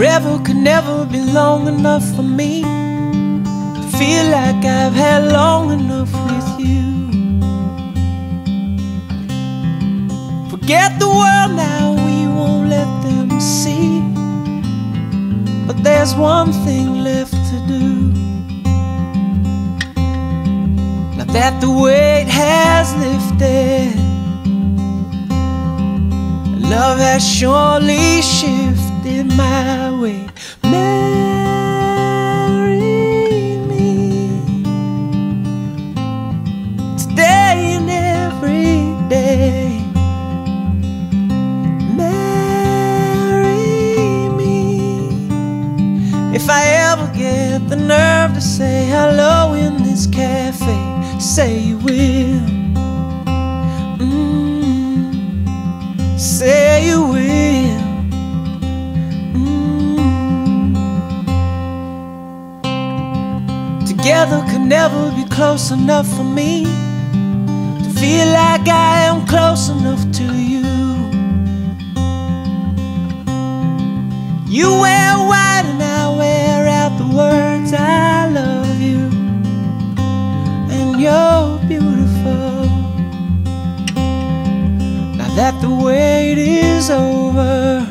Forever could never be long enough for me to feel like I've had long enough with you. Forget the world now, we won't let them see. But there's one thing left to do. Now that the weight has lifted, love has surely shifted my way. Marry me today and every day. Marry me. If I ever get the nerve to say hello in this cafe, say you will. Say you will. Together could never be close enough for me to feel like I am close enough to you. You wear white and I wear out the words I love you, and you're beautiful. Now that the wait is over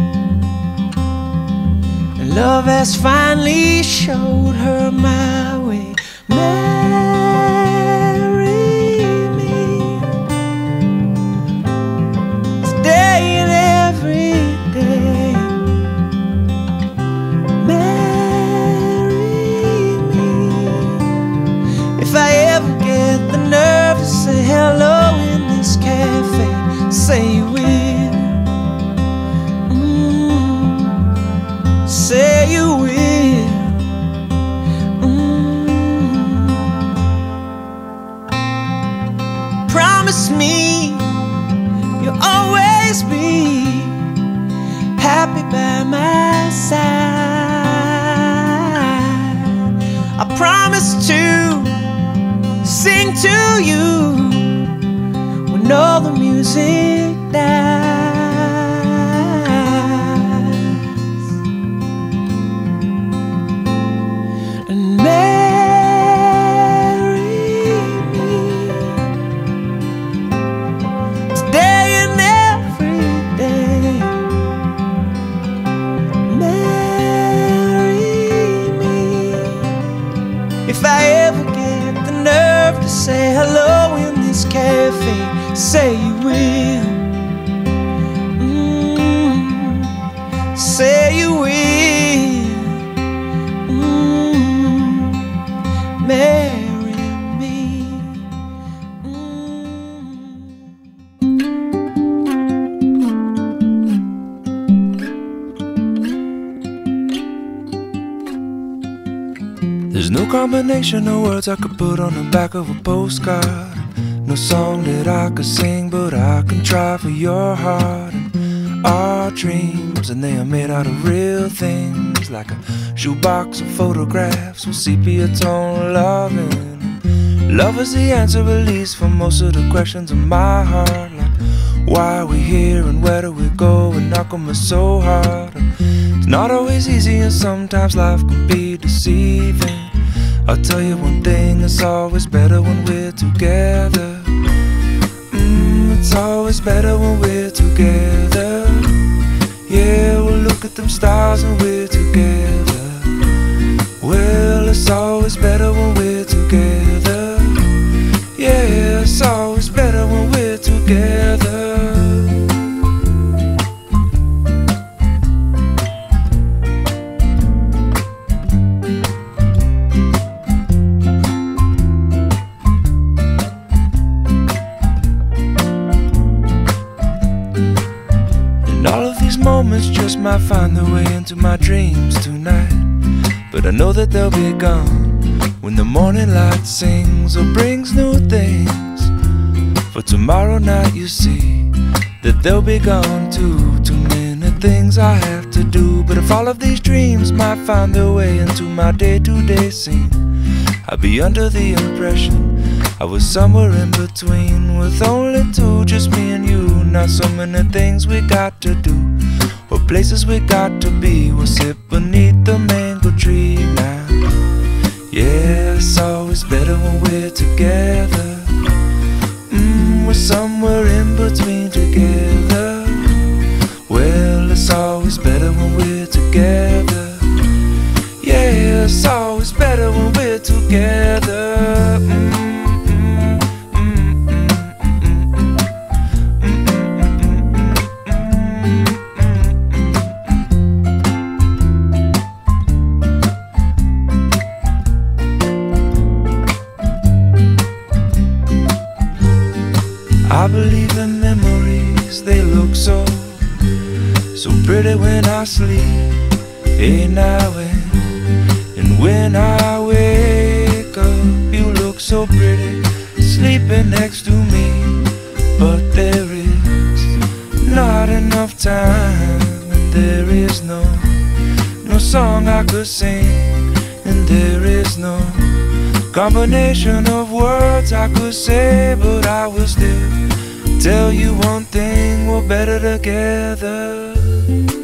and love has finally showed her my way. Marry me today and every day. Marry me. If I ever get the nerve to say hello in this cafe, say you will. Say you will. Promise me you'll always be happy by my side. I promise to sing to you when all the music dies. And marry me today and every day. Marry me. If I ever get the nerve to say hello in this cafe, say you will. Say you will. Marry me. There's no combination of words I could put on the back of a postcard. No song that I could sing, but I can try for your heart. And our dreams, and they are made out of real things, like a shoebox of photographs with sepia tone loving. Love is the answer, at least, for most of the questions in my heart, like why are we here and where do we go, and how come it's so hard. And it's not always easy, and sometimes life can be deceiving. I'll tell you one thing, it's always better when we're together. It's always better when we're together. Yeah, we'll look at them stars and we're together. Well, it's always better when we're together. Yeah, it's always better when we're together. Moments just might find their way into my dreams tonight, but I know that they'll be gone when the morning light sings or brings new things. For tomorrow night you see that they'll be gone too. Too many things I have to do, but if all of these dreams might find their way into my day-to-day scene, I'd be under the impression I was somewhere in between, with only two, just me and you. Not so many things we got to do or places we got to be. We'll sit beneath the mango tree now. Yeah, it's always better when we're together. We're somewhere in between together. Well, it's always better when we're together. Yeah, it's always better when we're together. I believe in memories, they look so pretty when I sleep. Hey now and when I wake up, you look so pretty sleeping next to me. But there is not enough time, and there is no song I could sing, and there is no combination of words I could say. But I will still tell you one thing, we're better together.